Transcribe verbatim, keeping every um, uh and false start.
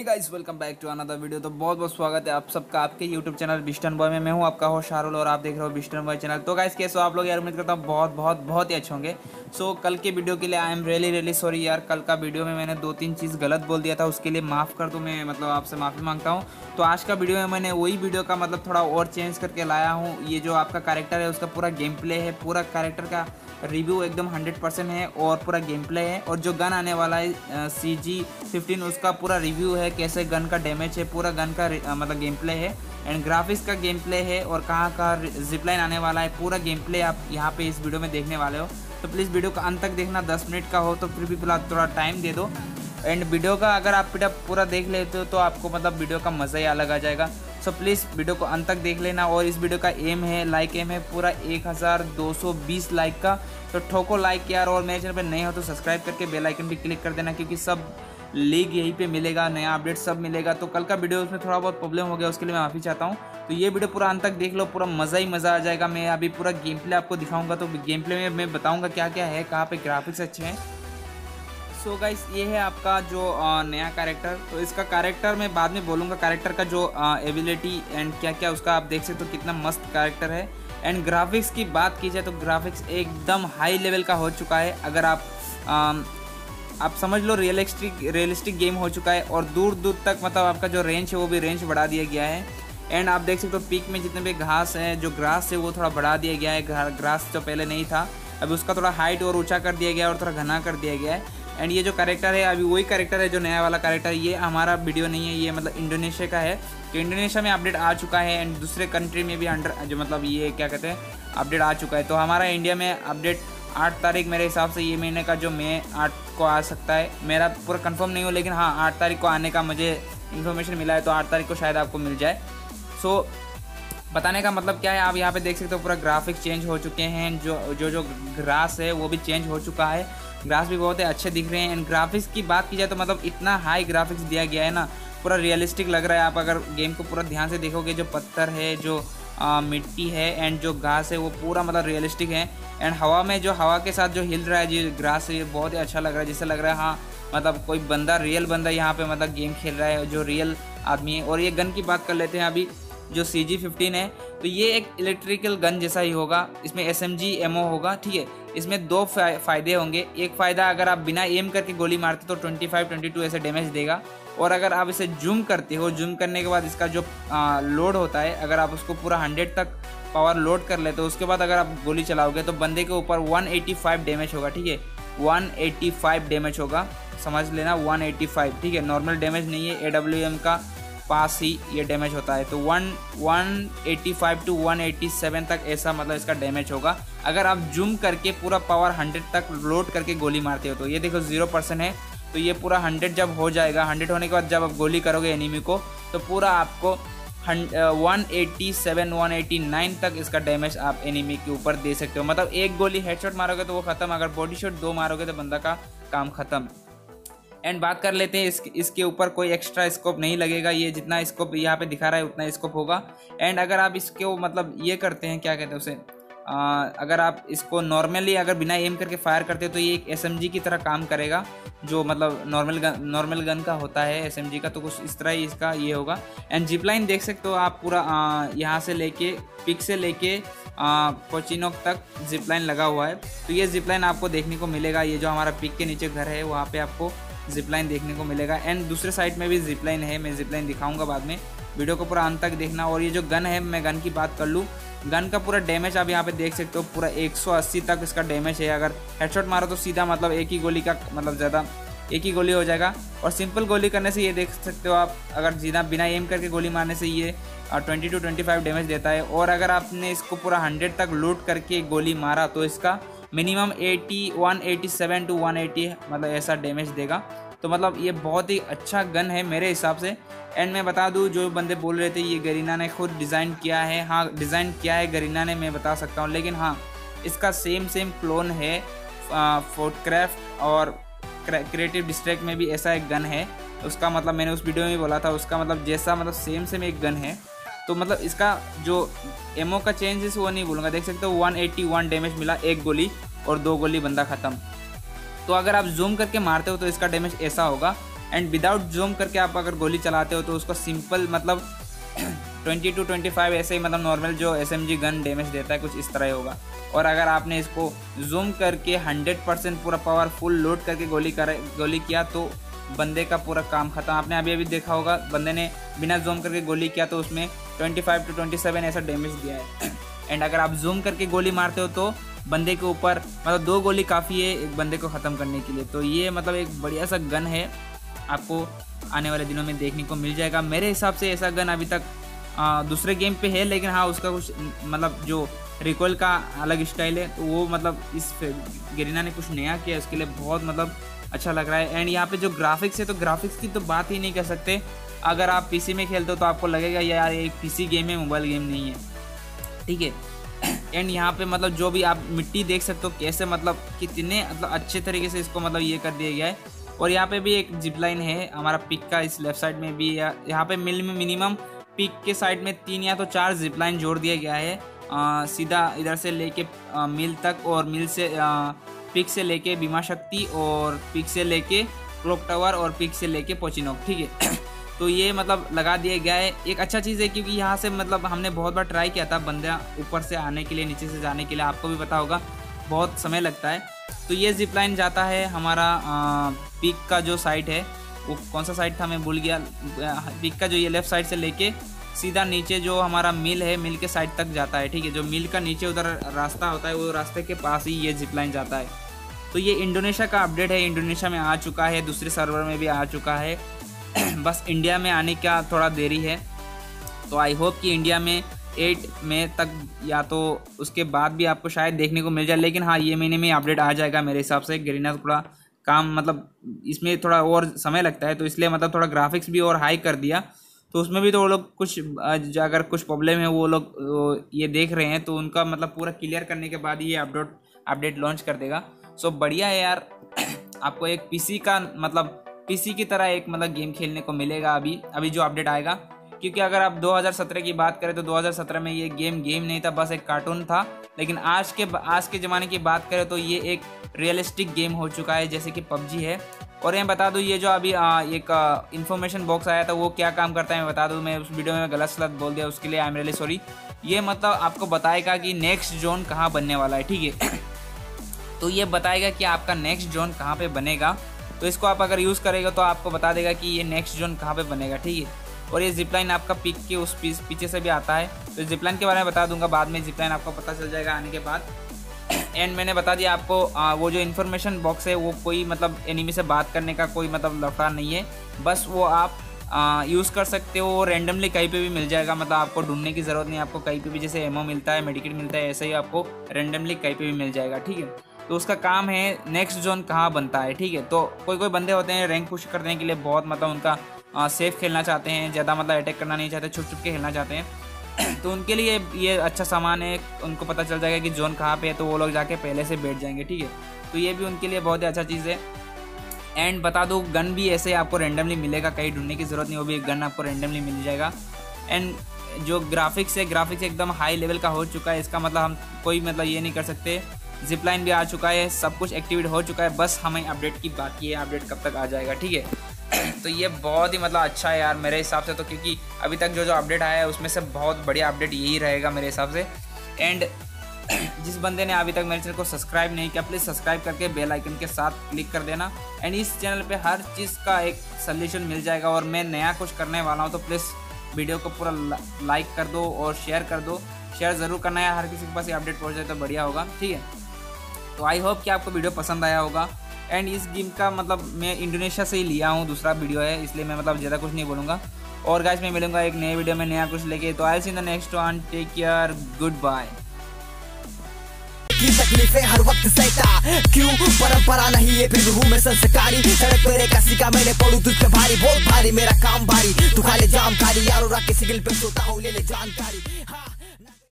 Hey guys, welcome back to another video. तो बहुत बहुत स्वागत है आप सबका आपके यूट्यूब चैनल बिस्टन बॉय में। मैं हूं आपका होस्ट शाहरुल और आप देख रहे हो बिस्टन बॉय चैनल। तो गाइस कैसे हो आप लोग यार? उम्मीद करता हूं बहुत बहुत बहुत ही अच्छे होंगे। सो so, कल के वीडियो के लिए I am really really sorry यार। कल का वीडियो में मैंने दो तीन चीज़ गलत बोल दिया था, उसके लिए माफ़ कर दो। मैं मतलब आपसे माफ़ी मांगता हूँ। तो आज का वीडियो में मैंने वही वीडियो का मतलब थोड़ा और चेंज करके लाया हूँ। ये जो आपका कैरेक्टर है उसका पूरा गेम प्ले है, पूरा कैरेक्टर का रिव्यू एकदम हंड्रेड परसेंट है और पूरा गेम प्ले है। और जो गन आने वाला है सी जी फिफ्टीन उसका पूरा रिव्यू है, कैसे गन का डैमेज है, पूरा गन का आ, मतलब गेम प्ले है एंड ग्राफिक्स का गेम प्ले है और कहाँ कहाँ जिपलाइन आने वाला है, पूरा गेम प्ले आप यहाँ पे इस वीडियो में देखने वाले हो। तो प्लीज़ वीडियो का अंत तक देखना। दस मिनट का हो तो फिर भी फिलहाल थोड़ा टाइम दे दो। एंड वीडियो का अगर आप पिटा पूरा देख लेते हो तो आपको मतलब वीडियो का मज़ा ही अलग आ जाएगा। सो so, प्लीज़ वीडियो को अंत तक देख लेना। और इस वीडियो का एम है, लाइक एम है पूरा एक हज़ार दो सौ बीस लाइक का। तो ठोको लाइक यार, और मेरे चैनल पे नए हो तो सब्सक्राइब करके बेल आइकन भी क्लिक कर देना, क्योंकि सब लीग यहीं पे मिलेगा, नया अपडेट सब मिलेगा। तो कल का वीडियो उसमें थोड़ा बहुत प्रॉब्लम हो गया, उसके लिए मैं माफ़ी चाहता हूँ। तो ये वीडियो पूरा अंत तक देख लो, पूरा मज़ा ही मज़ा आ जाएगा। मैं अभी पूरा गेम प्ले आपको दिखाऊँगा, तो गेम प्ले में मैं बताऊँगा क्या क्या है, कहाँ पर ग्राफिक्स अच्छे हैं। सो so गाइस, ये है आपका जो आ, नया कैरेक्टर। तो इसका कैरेक्टर मैं बाद में बोलूँगा, कैरेक्टर का जो एबिलिटी एंड क्या क्या उसका आप देख सकते हो, कितना मस्त कैरेक्टर है। एंड ग्राफिक्स की बात की जाए तो ग्राफिक्स एकदम हाई लेवल का हो चुका है। अगर आप आ, आप समझ लो रियलिस्टिक रियलिस्टिक गेम हो चुका है। और दूर दूर तक मतलब आपका जो रेंज है वो भी रेंज बढ़ा दिया गया है। एंड आप देख सकते हो पीक में जितने भी घास है, जो ग्रास है वो थोड़ा बढ़ा दिया गया है। ग्रास जो पहले नहीं था, अभी उसका थोड़ा हाइट और ऊँचा कर दिया गया है और थोड़ा घना कर दिया गया है। एंड ये जो कैरेक्टर है अभी वही कैरेक्टर है जो नया वाला कैरेक्टर। ये हमारा वीडियो नहीं है, ये मतलब इंडोनेशिया का है। तो इंडोनेशिया में अपडेट आ चुका है एंड दूसरे कंट्री में भी अंडर जो मतलब ये क्या कहते हैं अपडेट आ चुका है। तो हमारा इंडिया में अपडेट आठ तारीख मेरे हिसाब से ये महीने का जो मई आठ को आ सकता है। मेरा पूरा कंफर्म नहीं हो, लेकिन हाँ आठ तारीख को आने का मुझे इन्फॉर्मेशन मिला है। तो आठ तारीख को शायद आपको मिल जाए। सो बताने का मतलब क्या है, आप यहाँ पे देख सकते हो पूरा ग्राफिक्स चेंज हो चुके हैं। जो जो जो ग्रास है वो भी चेंज हो चुका है। ग्रास भी बहुत ही अच्छे दिख रहे हैं। एंड ग्राफिक्स की बात की जाए तो मतलब इतना हाई ग्राफिक्स दिया गया है ना, पूरा रियलिस्टिक लग रहा है। आप अगर गेम को पूरा ध्यान से देखोगे, जो पत्थर है, जो आ, मिट्टी है एंड जो घास है वो पूरा मतलब रियलिस्टिक है। एंड हवा में जो हवा के साथ जो हिल रहा है जो ग्रास है, ये बहुत ही अच्छा लग रहा है। जिससे लग रहा है हाँ मतलब कोई बंदा, रियल बंदा यहाँ पे मतलब गेम खेल रहा है, जो रियल आदमी है। और ये गन की बात कर लेते हैं अभी, जो सी जी फिफ्टीन है तो ये एक इलेक्ट्रिकल गन जैसा ही होगा। इसमें एस एम जी एमओ होगा, ठीक है। इसमें दो फ़ायदे होंगे। एक फ़ायदा, अगर आप बिना एम करके गोली मारते तो ट्वेंटी फाइव ट्वेंटी टू ऐसे डैमेज देगा। और अगर आप इसे जूम करते हो, जूम करने के बाद इसका जो आ, लोड होता है, अगर आप उसको पूरा हंड्रेड तक पावर लोड कर लेते हो, उसके बाद अगर आप गोली चलाओगे तो बंदे के ऊपर वन एटी फाइव डैमेज होगा, ठीक है। वन एटी फाइव डैमेज होगा, समझ लेना वन एटी फाइव, ठीक है। नॉर्मल डैमेज नहीं है, ए डब्ल्यू एम का पास ही ये डैमेज होता है। तो one one eighty five two one eighty seven तक ऐसा मतलब इसका डैमेज होगा, अगर आप जूम करके पूरा पावर हंड्रेड तक लोड करके गोली मारते हो। तो ये देखो जीरो परसेंट है, तो ये पूरा हंड्रेड जब हो जाएगा, हंड्रेड होने के बाद जब आप गोली करोगे एनिमी को, तो पूरा आपको one eighty seven one eighty nine तक इसका डैमेज आप एनिमी के ऊपर दे सकते हो। मतलब एक गोली हेडशॉट मारोगे तो वो ख़त्म, अगर बॉडी शॉट दो मारोगे तो बंदा का काम ख़त्म। एंड बात कर लेते हैं इस, इसके ऊपर कोई एक्स्ट्रा स्कोप नहीं लगेगा। ये जितना स्कोप यहाँ पे दिखा रहा है उतना स्कोप होगा। एंड अगर आप इसको मतलब ये करते हैं, क्या कहते हैं उसे, आ, अगर आप इसको नॉर्मली अगर बिना एम करके फायर करते हो तो ये एक एस एम जी की तरह काम करेगा, जो मतलब नॉर्मल गन नॉर्मल गन का होता है एस एम जी का। तो कुछ इस तरह ही इसका ये होगा। एंड जिपलाइन देख सकते हो आप, पूरा यहाँ से लेके पिक से लेके कोचिनोक तक जिपलाइन लगा हुआ है। तो ये जिपलाइन आपको देखने को मिलेगा। ये जो हमारा पिक के नीचे घर है वहाँ पे आपको जिपलाइन देखने को मिलेगा। एंड दूसरे साइड में भी जिपलाइन है, मैं जिपलाइन दिखाऊंगा बाद में। वीडियो को पूरा अंत तक देखना। और ये जो गन है, मैं गन की बात कर लूँ, गन का पूरा डैमेज आप यहाँ पे देख सकते हो, पूरा एक सौ अस्सी तक इसका डैमेज है। अगर हेडशॉट मारो तो सीधा मतलब एक ही गोली का मतलब ज़्यादा एक ही गोली हो जाएगा। और सिंपल गोली करने से ये देख सकते हो आप, अगर सीधा बिना एम करके गोली मारने से ये twenty two twenty five damage देता है। और अगर आपने इसको पूरा हंड्रेड तक लोड करके गोली मारा तो इसका minimum eighty one eighty seven to one eighty मतलब ऐसा डैमेज देगा। तो मतलब ये बहुत ही अच्छा गन है मेरे हिसाब से। एंड मैं बता दूं, जो बंदे बोल रहे थे ये गरीना ने खुद डिज़ाइन किया है, हाँ डिज़ाइन किया है गरीना ने, मैं बता सकता हूँ। लेकिन हाँ इसका सेम सेम क्लोन है फोर्टक्राफ्ट और क्रिएटिव डिस्ट्रैक्ट में भी ऐसा एक गन है। उसका मतलब मैंने उस वीडियो में बोला था, उसका मतलब जैसा मतलब सेम सेम एक गन है। तो मतलब इसका जो एमओ का चेंजेस वो नहीं बोलूँगा। देख सकते हो वन एटी वन डैमेज मिला एक गोली, और दो गोली बंदा ख़त्म। तो अगर आप जूम करके मारते हो तो इसका डैमेज ऐसा होगा। एंड विदाउट जूम करके आप अगर गोली चलाते हो तो उसको सिंपल मतलब ट्वेंटी टू ट्वेंटी फाइव ऐसे ही मतलब नॉर्मल जो S M G gun damage देता है कुछ इस तरह ही होगा। और अगर आपने इसको जूम करके हंड्रेड परसेंट पूरा पावर फुल लोड करके गोली कर गोली किया तो बंदे का पूरा काम खत्म। आपने अभी अभी देखा होगा बंदे ने बिना जूम करके गोली किया तो उसमें twenty five two twenty seven ऐसा डैमेज दिया है। एंड अगर आप जूम करके गोली मारते हो तो बंदे के ऊपर मतलब दो गोली काफ़ी है एक बंदे को ख़त्म करने के लिए। तो ये मतलब एक बढ़िया सा गन है, आपको आने वाले दिनों में देखने को मिल जाएगा। मेरे हिसाब से ऐसा गन अभी तक आ, दूसरे गेम पे है, लेकिन हाँ उसका कुछ मतलब जो रिकॉल का अलग स्टाइल है तो वो मतलब इस गरीना ने कुछ नया किया, उसके लिए बहुत मतलब अच्छा लग रहा है। एंड यहाँ पे जो ग्राफिक्स है तो ग्राफिक्स की तो बात ही नहीं कर सकते। अगर आप पीसी में खेलते हो तो आपको लगेगा यार ये पीसी गेम है, मोबाइल गेम नहीं है, ठीक है। एंड यहाँ पे मतलब जो भी आप मिट्टी देख सकते हो कैसे मतलब कितने मतलब अच्छे तरीके से इसको मतलब ये कर दिया गया है। और यहाँ पे भी एक जिप लाइन है हमारा पिक का, इस लेफ्ट साइड में भी यहाँ पे मिनिमम पिक के साइड में तीन या तो चार जिप लाइन जोड़ दिया गया है, आ, सीधा इधर से लेके मिल तक, और मिल से आ, पिक से लेके बीमा शक्ति, और पिक से लेके क्लॉक टावर, और पिक से लेके पोचिनोक, ठीक है। तो ये मतलब लगा दिया गया है। एक अच्छा चीज़ है क्योंकि यहाँ से मतलब हमने बहुत बार ट्राई किया था बंदा ऊपर से आने के लिए, नीचे से जाने के लिए, आपको भी पता होगा बहुत समय लगता है। तो ये जिप लाइन जाता है हमारा आ, पिक का जो साइड है, वो कौन सा साइड था मैं भूल गया, पिक का जो ये लेफ्ट साइड से लेके सीधा नीचे जो हमारा मिल है, मिल के साइड तक जाता है, ठीक है। जो मिल का नीचे उधर रास्ता होता है वो रास्ते के पास ही ये जिप लाइन जाता है। तो ये इंडोनेशिया का अपडेट है, इंडोनेशिया में आ चुका है, दूसरे सर्वर में भी आ चुका है, बस इंडिया में आने का थोड़ा देरी है। तो आई होप कि इंडिया में एट मई तक या तो उसके बाद भी आपको शायद देखने को मिल जाए, लेकिन हाँ ये महीने में अपडेट आ जाएगा मेरे हिसाब से। गरीना थोड़ा काम मतलब इसमें थोड़ा और समय लगता है, तो इसलिए मतलब थोड़ा ग्राफिक्स भी और हाई कर दिया। तो उसमें भी तो वो लोग कुछ अगर कुछ प्रॉब्लम है वो लोग ये देख रहे हैं, तो उनका मतलब पूरा क्लियर करने के बाद ये अपडेट अपडेट लॉन्च कर देगा। सो बढ़िया है यार, आपको एक पीसी का मतलब पीसी की तरह एक मतलब गेम खेलने को मिलेगा अभी अभी जो अपडेट आएगा। क्योंकि अगर आप दो हज़ार सत्रह की बात करें तो दो हज़ार सत्रह में ये गेम गेम नहीं था, बस एक कार्टून था। लेकिन आज के आज के ज़माने की बात करें तो ये एक रियलिस्टिक गेम हो चुका है, जैसे कि पबजी है। और मैं बता दूं ये जो अभी आ, एक इन्फॉर्मेशन बॉक्स आया था वो क्या काम करता है मैं बता दूं। मैं उस वीडियो में गलत सलत बोल दिया, उसके लिए आई एम रियली सॉरी। ये मतलब आपको बताएगा कि नेक्स्ट जोन कहाँ बनने वाला है, ठीक है। तो ये बताएगा कि आपका नेक्स्ट जोन कहाँ पे बनेगा। तो इसको आप अगर यूज़ करेगा तो आपको बता देगा कि ये नेक्स्ट जोन कहाँ पे बनेगा, ठीक है। और ये जिपलाइन आपका पिक के उस पीछे से भी आता है, तो जिपलाइन के बारे में बता दूंगा बाद में, जिपलाइन आपको पता चल जाएगा आने के बाद। एंड मैंने बता दिया आपको आ, वो जो इन्फॉर्मेशन बॉक्स है वो कोई मतलब एनिमी से बात करने का कोई मतलब लफड़ा नहीं है, बस वो आप यूज़ कर सकते हो। रैंडमली कहीं पे भी मिल जाएगा, मतलब आपको ढूंढने की ज़रूरत नहीं, आपको कहीं पे भी जैसे एमओ मिलता है, मेडिकेट मिलता है, ऐसे ही आपको रैंडमली कहीं पे भी मिल जाएगा, ठीक है। तो उसका काम है नेक्स्ट जोन कहाँ बनता है, ठीक है। तो कोई कोई बंदे होते हैं रैंक पुश करने के लिए बहुत मतलब उनका आ, सेफ खेलना चाहते हैं, ज़्यादा मतलब अटैक करना नहीं चाहते, छुप छुप के खेलना चाहते हैं। तो उनके लिए ये अच्छा सामान है, उनको पता चल जाएगा कि जोन कहाँ पे है, तो वो लोग जाके पहले से बैठ जाएंगे, ठीक है। तो ये भी उनके लिए बहुत ही अच्छा चीज़ है। एंड बता दो गन भी ऐसे आपको रैंडमली मिलेगा, कहीं ढूंढने की ज़रूरत नहीं, वो भी एक गन आपको रैंडमली मिल जाएगा। एंड जो ग्राफिक्स है ग्राफिक्स एकदम हाई लेवल का हो चुका है, इसका मतलब हम कोई मतलब ये नहीं कर सकते। जिपलाइन भी आ चुका है, सब कुछ एक्टिवेट हो चुका है, बस हमें अपडेट की बाकी है, अपडेट कब तक आ जाएगा, ठीक है। तो ये बहुत ही मतलब अच्छा है यार मेरे हिसाब से, तो क्योंकि अभी तक जो जो अपडेट आया है उसमें से बहुत बढ़िया अपडेट यही रहेगा मेरे हिसाब से। एंड जिस बंदे ने अभी तक मेरे चैनल को सब्सक्राइब नहीं किया, प्लीज़ सब्सक्राइब करके बेल आइकन के साथ क्लिक कर देना। एंड इस चैनल पे हर चीज़ का एक सल्यूशन मिल जाएगा, और मैं नया कुछ करने वाला हूँ, तो प्लीज़ वीडियो को पूरा लाइक कर दो और शेयर कर दो। शेयर ज़रूर करना है, हर किसी के पास ये अपडेट पहुँच जाए तो बढ़िया होगा, ठीक है। तो आई होप कि आपको वीडियो पसंद आया होगा। एंड इस गेम का मतलब मैं इंडोनेशिया से ही लिया हूँ, दूसरा वीडियो है, इसलिए मैं मतलब ज़्यादा कुछ नहीं बोलूँगा। और गाइस मैं मिलूँगा एक नए वीडियो में नया कुछ लेके, तो I see in the next one, take care, goodbye. की तकलीफें हर वक्त सहता क्यों, परंपरा नहीं है फिर हूँ मैं संस्कारी। सड़क पे रेखा सिका मैंने पढ़ू तुझ पे भारी, बहुत भारी मेरा काम भारी, तू खाले जाम कारी यारो राके सिगल पे सोता हूँ ले ले जानकारी।